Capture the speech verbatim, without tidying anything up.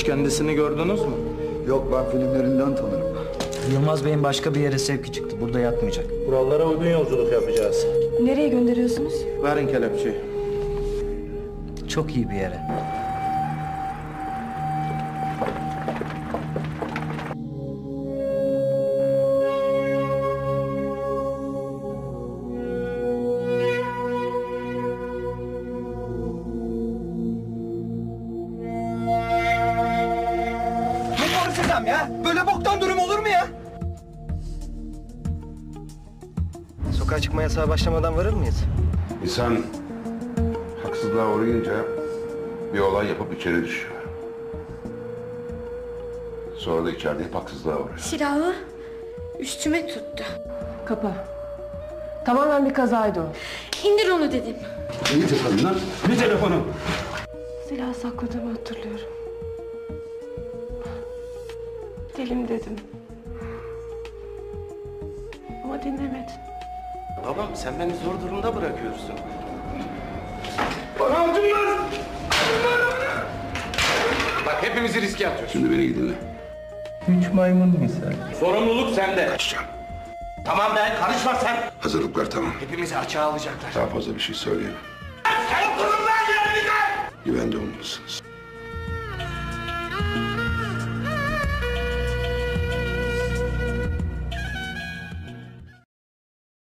Hiç kendisini gördünüz mü? Yok, ben filmlerinden tanırım. Yılmaz Bey'in başka bir yere sevki çıktı. Burada yatmayacak. Kurallara uygun yolculuk yapacağız. Nereye gönderiyorsunuz? Verin kelepçeyi. Çok iyi bir yere. Ya. Böyle boktan durum olur mu ya? Sokağa çıkma yasağı başlamadan varır mıyız? İnsan haksızlığa uğrayınca bir olay yapıp içeri düşüyor. Sonra da içeride hep haksızlığa uğruyor. Silahı üstüme tuttu. Kapa. Tamamen bir kazaydı o. İndir onu dedim. Ne telefonu lan? Ne telefonu? Silahı sakladığımı hatırlıyorum. Delim dedim. Ama dinlemedin. Babam sen beni zor durumda bırakıyorsun. Bana atın lan! Bak hepimizi riske atıyorsun. Şimdi beni iyi dinle. Üç maymun misal. Sorumluluk sende. Kaçacağım. Tamam ben karışma sen. Hazırlıklar tamam. Hepimizi açığa alacaklar. Daha fazla bir şey söyleyemem. Sen oturun lan yerinize! Güvende olmalısınız.